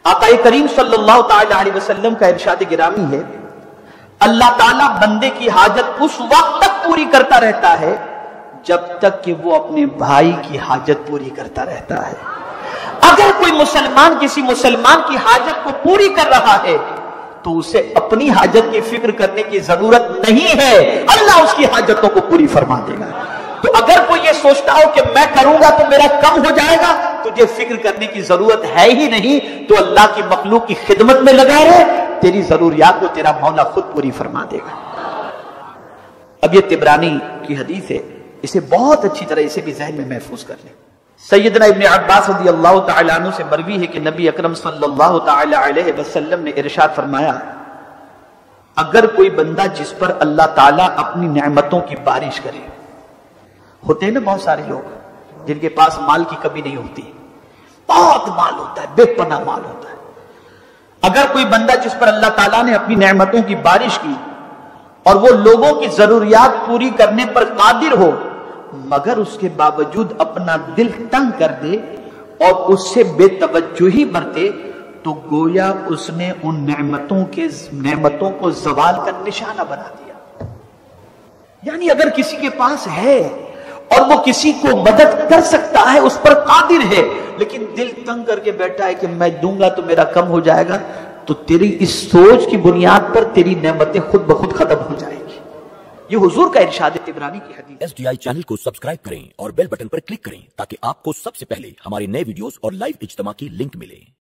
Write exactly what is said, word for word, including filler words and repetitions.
आका करीम सल्लल्लाहु ताला अलैहि वसल्लम का इरशाद गिरामी है, अल्लाह ताला बंदे की हाजत उस वक्त तक पूरी करता रहता है जब तक कि वो अपने भाई की हाजत पूरी करता रहता है। अगर कोई मुसलमान किसी मुसलमान की हाजत को पूरी कर रहा है तो उसे अपनी हाजत की फिक्र करने की जरूरत नहीं है, अल्लाह उसकी हाजतों को पूरी फरमा देगा। तो अगर कोई ये सोचता हो कि मैं करूंगा तो मेरा कम हो जाएगा, तुझे फिक्र करने की जरूरत है ही नहीं, तो अल्लाह की मखलूक की खिदमत में लगा रहे, तेरी जरूरियात को तेरा मौला खुद पूरी फरमा देगा। अब ये तिबरानी की हदीस है, इसे बहुत अच्छी तरह इसे भी जहन में महफूज कर लें। सैयदना इब्न अब्बास रज़ियल्लाहु तआला अन्हु से मरवी है कि नबी अकरम सल्लल्लाहु तआला अलैहि वसल्लम ने इरशाद फरमाया, अगर कोई बंदा जिस पर अल्लाह ताला अपनी नेमतों की बारिश करे, होते हैं ना बहुत सारे लोग जिनके पास माल की कमी नहीं होती, बहुत माल होता है, बेपनाह माल होता है। अगर कोई बंदा जिस पर अल्लाह ताला ने अपनी नेमतों की बारिश की और वो लोगों की जरूरियात पूरी करने पर कादिर हो, मगर उसके बावजूद अपना दिल तंग कर दे और उससे बेतवज्जुही बरते, तो गोया उसने उन नेमतों के नेमतों को जवाल का निशाना बना दिया। यानी अगर किसी के पास है और वो किसी को मदद कर सकता है, उस पर कादिर है, लेकिन दिल तंग करके बैठा है कि मैं दूंगा तो मेरा कम हो जाएगा, तो तेरी इस सोच की बुनियाद पर तेरी नेमतें खुद ब खुद खत्म हो जाएगी। ये हुजूर का इरशाद है, तिबरानी की हदीस। एस डी आई चैनल को सब्सक्राइब करें और बेल बटन पर क्लिक करें ताकि आपको सबसे पहले हमारे नए वीडियोस और लाइव इज्तिमा की लिंक मिले।